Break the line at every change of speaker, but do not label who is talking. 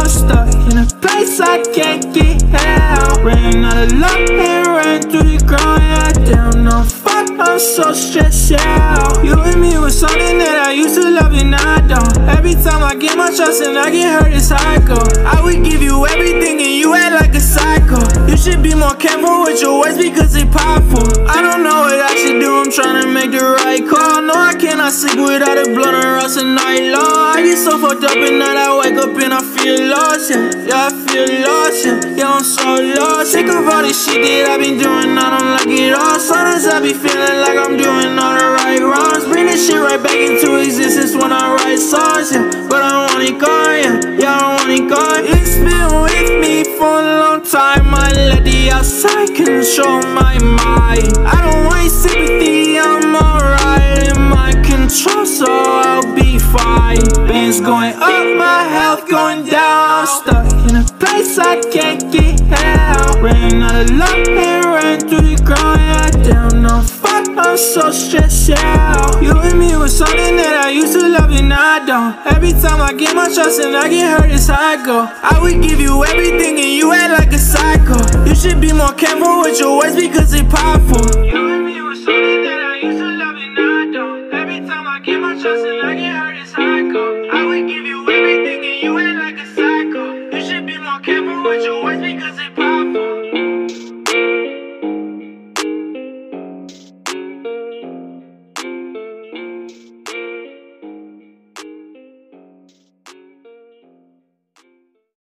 stuck in a place I can't get out. Ran out of luck and ran through the ground. Yeah, damn, no fuck, I'm so stressed out. You and me was something that I used to love and now I don't. Every time I get my trust and I get hurt, it's how I go. I would give you everything and you act like a psycho. You should be more careful with your words because they powerful. I don't know what I should do, I'm trying to make the right call. No, I cannot sleep without a blunt and rust a night long. I get so fucked up and night I wake up and I feel lost, yeah. Yeah, I feel lost, yeah. Yeah, I'm so lost. Sick of all this shit that I've been doing, I don't like it all. Sometimes I be feeling like I'm doing all the right wrongs. Bring this shit right back into existence when I write songs, yeah. But I want it gone, yeah. Yeah, I want it gone. It's been with me for a long time. I let the outside control my mind. I don't want sympathy, I'm alright in my control, so I'll be fine. Bands going up, my health going down. I'm stuck in a place I can't get out. Ran out of luck and ran through the ground. Yeah, damn, no fuck, I'm so stressed out. You and me was something that I used to love and now I don't. Every time I get my trust and I get hurt, it's how I go. I would give you everything and you act like a psycho. You should be more careful with your words because they powerful. You and me was something that